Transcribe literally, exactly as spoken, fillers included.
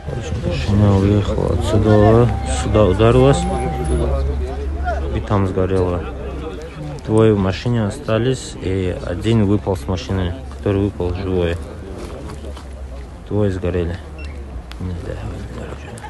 Машина уехала отсюда, сюда ударилась, и там сгорела. Двое в машине остались, и один выпал с машины, который выпал живой. Двое сгорели. Не знаю.